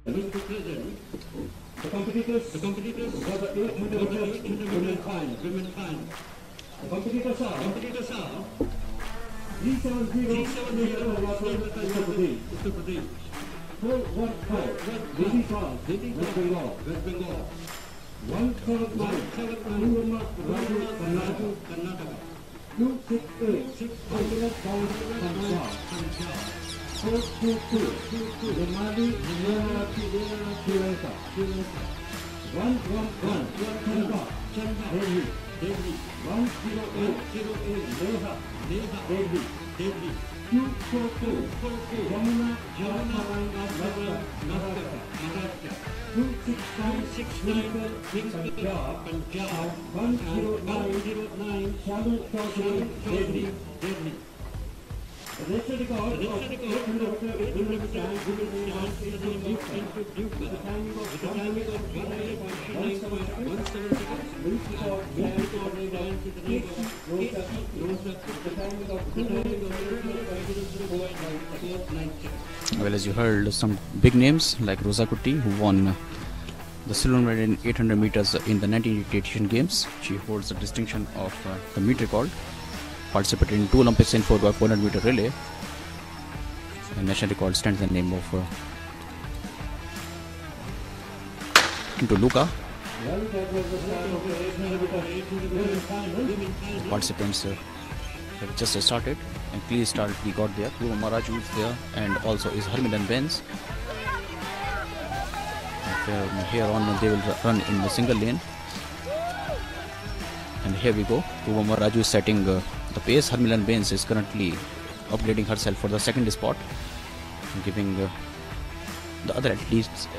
The competitors for the 800 women final. The competitors are 370 Uttar Pradesh. 415 Delhi France, West Bengal. 179 Purvamma Raju, Karnataka. 268 Anjalat Kaur, Punjab. 422 Remadi Sri Lanka. 111 Chanda, Delhi. 108 Leha, Delhi. 242 Jamuna, Maharashtra. 269 Punjab. 109 Shalu Chaudhary, Delhi. The national record of 800 women stands within the timing of 1 Well, as you heard, some big names like Rosa Kutty, who won the silver medal in 800 meters in the 1988 Asian Games. She holds the distinction of the meet record. Participated in 2 Olympics in 4x400 meter relay. The national record stands in the name of Luka. The participants have just started, and please start. We got there. Purvamma Raju is there, and also is Harmilan Benz. And here on they will run in the single lane. And here we go. Purvamma Raju is setting the pace. Harmilan Benz is currently upgrading herself for the second spot, giving the other athletes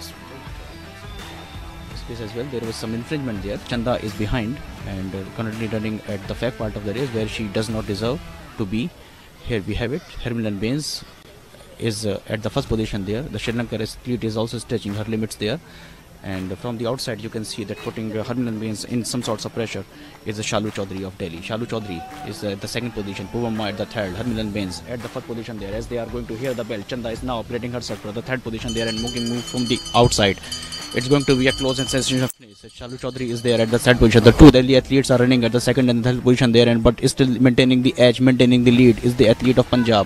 space as well. There was some infringement there. Chanda is behind and currently running at the fag part of the race where she does not deserve to be. Here we have it. Harmilan Benz is at the first position there. The Sri Lanka athlete is also stretching her limits there. And from the outside you can see that putting Harmilan Benz in some sorts of pressure is the Shalu Chaudhary of Delhi. Shalu Chaudhary is at the second position, Purvamma at the third, Harmilan Benz at the first position there. As they are going to hear the bell, Chanda is now upgrading herself for the third position there and move from the outside. It's going to be a close and sensational finish. Shalu Chaudhary is there at the third position. The two Delhi athletes are running at the second and third position there, and but is still maintaining the edge, maintaining the lead is the athlete of Punjab.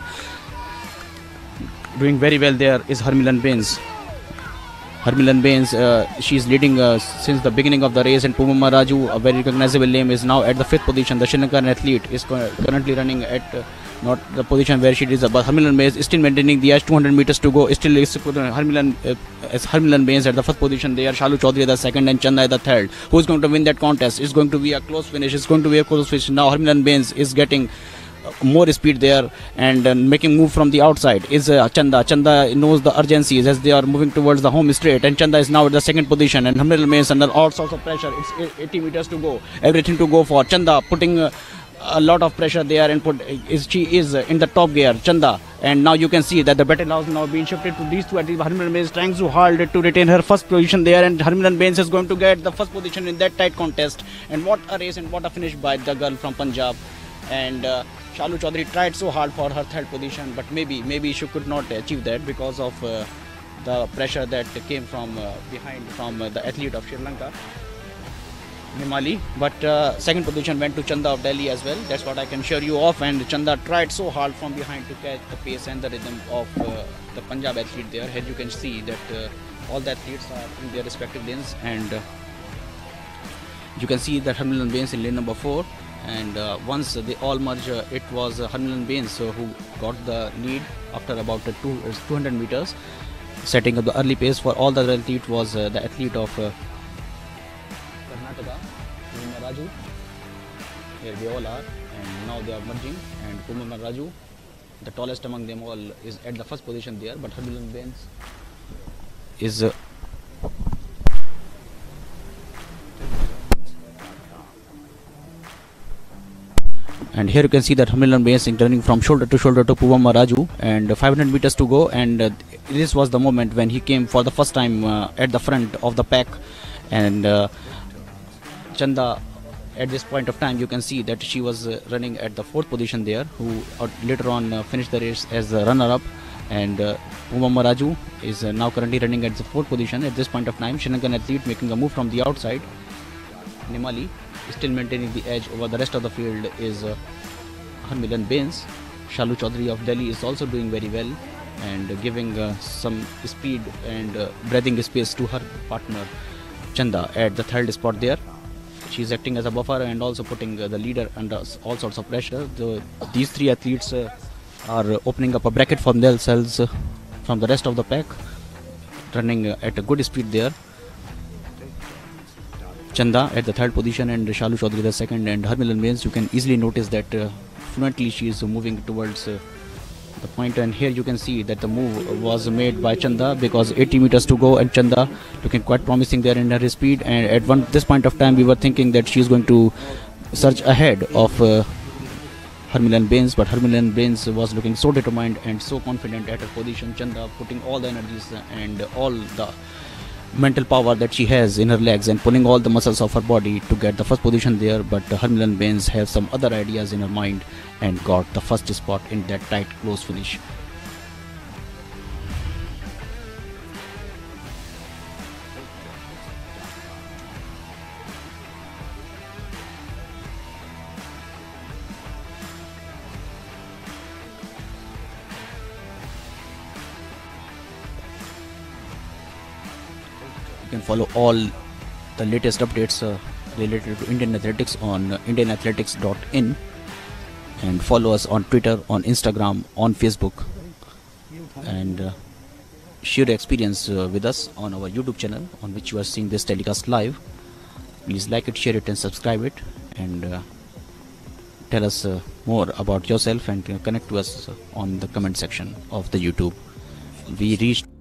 Doing very well there is Harmilan Benz. Harmilan Benz, she is leading since the beginning of the race, and Purvamma Raju, a very recognizable name, is now at the fifth position. The Sri Lankan athlete is currently running at not the position where she is, but Harmilan Benz is still maintaining the edge. 200 meters to go. Still is Harmilan Benz at the first position there. Shalu Chaudhary the second and Chanda the third. Who is going to win that contest? It's going to be a close finish. It's going to be a close finish. Now Harmilan Benz is getting more speed there and making move from the outside is Chanda. Chanda knows the urgencies as they are moving towards the home straight, and Chanda is now at the second position, and Harmilan Benz under all sorts of pressure. It's 80 meters to go, everything to go for. Chanda putting a lot of pressure there, and she is in the top gear, Chanda, and now you can see that the battle has now been shifted to these two athletes. Harmilan Benz trying so hard to retain her first position there, and Harmilan Benz is going to get the first position in that tight contest. And what a race and what a finish by the girl from Punjab. And Shalu Chaudhary tried so hard for her third position, but maybe she could not achieve that because of the pressure that came from behind from the athlete of Sri Lanka, Nimali. But second position went to Chanda of Delhi as well. That's what I can show you off. And Chanda tried so hard from behind to catch the pace and the rhythm of the Punjab athlete there. Here you can see that all the athletes are in their respective lanes, and you can see that Harmilan Benz in lane number 4. And once they all merge, it was Harmilan Benz who got the lead after about 200 meters, setting up the early pace. For all the other athlete was the athlete of Karnataka, Purvamma Raju. Here they all are, and now they are merging. And Purvamma Raju, the tallest among them all, is at the first position there, but Harmilan Benz is and here you can see that Harmilan Benz is turning from shoulder to Purvamma Raju, and 500 meters to go. And this was the moment when he came for the first time at the front of the pack. And Chanda, at this point of time, you can see that she was running at the fourth position there, who later on finished the race as the runner-up. And Umama Raju is now currently running at the 4th position at this point of time. Sri Lankan athlete making a move from the outside. Nimali still maintaining the edge over the rest of the field is Harmilan Bains. Shalu Chaudhary of Delhi is also doing very well and giving some speed and breathing space to her partner Chanda at the 3rd spot there. She is acting as a buffer and also putting the leader under all sorts of pressure. These three athletes are opening up a bracket for themselves from the rest of the pack, running at a good speed there. Chanda at the 3rd position and Shalu Chaudhary the 2nd, and Harmilan Bains, you can easily notice that fluently she is moving towards the point, and here you can see that the move was made by Chanda because 80 meters to go and Chanda looking quite promising there in her speed, and at this point of time we were thinking that she is going to surge ahead of Harmilan Bains, but Harmilan Bains was looking so determined and so confident at her position. Chanda putting all the energies and all the mental power that she has in her legs and pulling all the muscles of her body to get the first position there, but Harmilan Bains has some other ideas in her mind and got the first spot in that tight close finish. You can follow all the latest updates related to Indian athletics on indianathletics.in, and follow us on Twitter, on Instagram, on Facebook, and share your experience with us on our YouTube channel on which you are seeing this telecast live. Please like it, share it and subscribe it, and tell us more about yourself and connect to us on the comment section of the YouTube. We reached